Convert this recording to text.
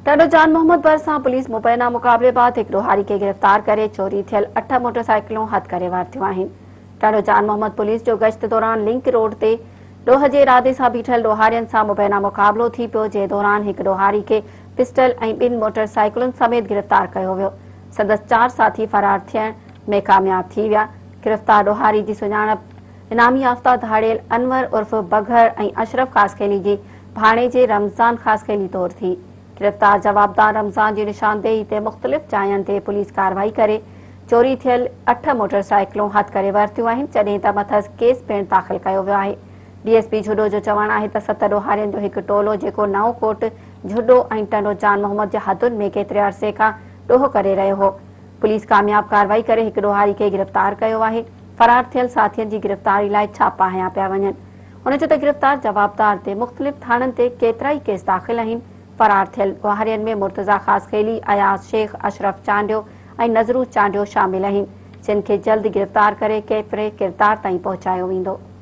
ٹنڈو जान मोहम्मद भरिसां पुलिस मुबैना मुक़ाबले बाद एक ॾोहारी के गिरफ़्तार करे चोरी थियल 8 मोटरसाइकिलूं हथ करे वरितियूं आहिनि। ٹنڈو जान मोहम्मद पुलिस जो गश्त दौरान लिंक रोड ते ॾोह जे इरादे सां बीठल ॾोहारियुनि सां मुबैना मुक़ाबलो थी पियो, जे दौरान हिक ॾोहारी के पिस्टल ऐं 2 मोटरसाइकिलुनि समेत गिरफ़्तार कयो वियो। संदसि 4 साथी फरार थियण में कामयाब थी विया। गिरफ़्तार ॾोहारी जी सुञाणप इनामी याफ़्ता धाड़ियल अनवर उर्फ बघर ऐं अशरफ ख़ासखेली जी भाणे जे रमज़ान ख़ासखेली तौर थी। गिरफ़्तार जवाबदार रमज़ान जी निशानदेही ते मुख़्तलिफ़ जायनि ते पुलिस कारवाई करे चोरी थियल 8 मोटरसाइकिलूं हथ करे वरितियूं आहिनि, जॾहिं त मथस केस पिणु दाख़िल कयो वियो आहे। डीएसपी झुडो जो चवणु आहे त 7 ॾोहारियुनि जो हिकु टोलो जेको नओं कोट झुडो ऐं ٹنڈو जान मोहम्मद जे हदुनि में केतिरे अरसे खां ॾोह करे रहियो हो। पुलिस कामयाब कारवाई करे हिकु ॾोहारी खे गिरफ़्तार कयो आहे। फरार थियल साथियुनि जी गिरफ़्तारी लाइ छापा हया पिया वञनि। हुन चयो त गिरफ़्तार जवाबदार ते मुख़्तलिफ़ थाणनि ते केतिरा ई केस दाख़िल आहिनि। फरार थियल ॾोहारियुनि में मुर्तज़ा ख़ासखेली, अयाज़ शेख, अशरफ चांडियो ऐं नज़रू चांडियो शामिल आहिनि, जिन खे जल्द गिरफ़्तार करे कैफ़रे किरदार ताईं पहुचायो वेंदो।